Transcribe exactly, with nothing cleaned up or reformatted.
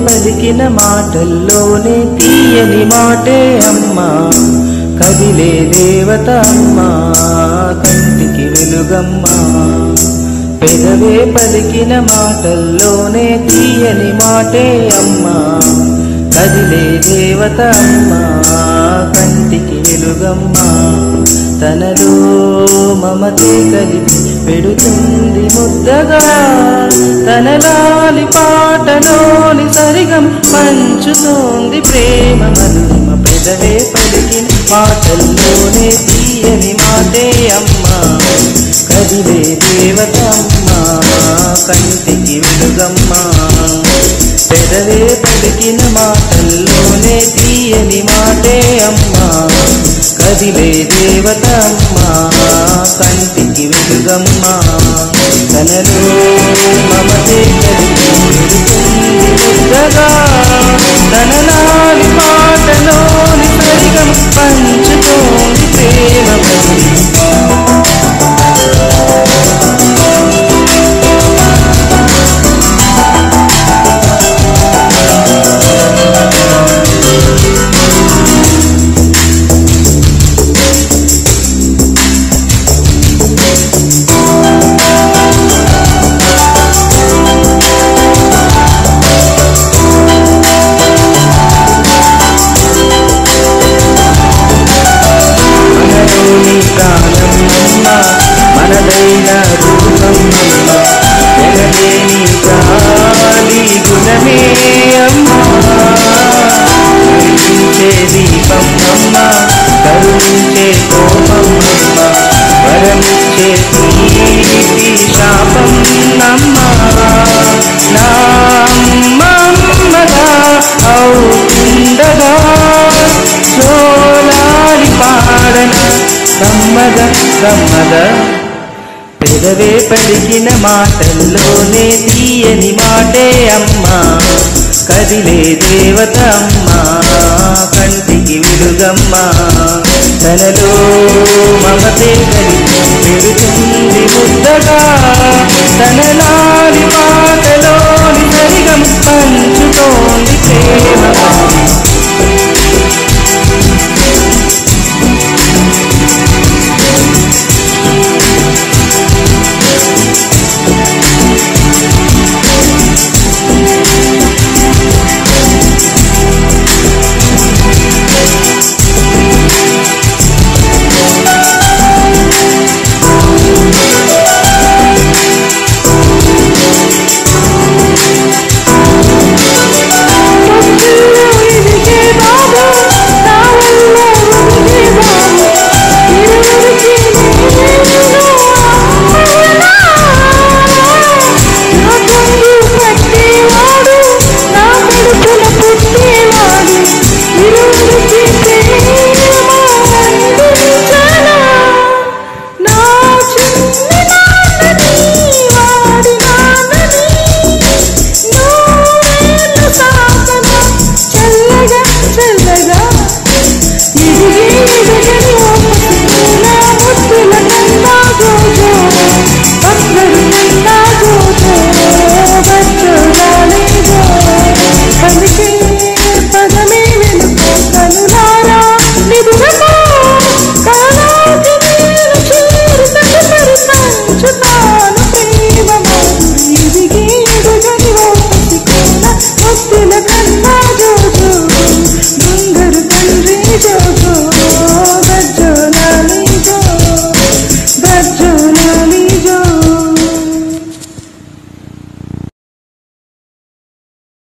పలికిన మాటల్లోనే తీయని మాటే అమ్మా, కదిలే దేవత అమ్మా, కంటికి వెలుగమ్మా. పెదవే పలికిన మాటల్లోనే తీయని మాటే అమ్మా, కదిలే దేవత అమ్మా, కంటికి వెలుగమ్మా. తనలో మమతే కలిపి పెడుతుంది ముద్దగా, తన లాలి పాటలోని సరిగం పంచుతోంది ప్రేమ మధురిమ. పెదవే పలికిన మాటల్లోనే తీయని మాటే అమ్మా, కదిలే దేవత అమ్మా, కంటికి వెలుగమ్మా. పెదవే పలికిన మాటల్లోనే తీయని మాటే అమ్మా, కదిలే దేవత అమ్మా, కంటికి వెలుగమ్మా. తనలో మమతే కలిపి పెడుతుంది ముద్దగా, తన లాలి పాటలోని సరిగం పంచుతోంది ప్రేమ మధురిమ. మనదైన రూపమ్మ, ఎనలేని గాలి గుణమే అమ్మా, కరుణించే దీపం అమ్మ, కరుణించే కోపమ్మ, వరమిచ్చే తీపి శాపం అమ్మ. నా అమ్మమ్మగా అవుతుండగా జోలాలి పాడన కమ్మద కమ్మద. పెదవే పలికిన మాటల్లోనే తీయని మాటే అమ్మా, కదిలే దేవత అమ్మా, కంటికి వెలుగమ్మా. తనలో మమతే కలిపి పెడుతుంది ముద్దగా, తన లాలి పాటలోని సరిగం పంచుతోంది ప్రేమ. చల్లగా చల్లగా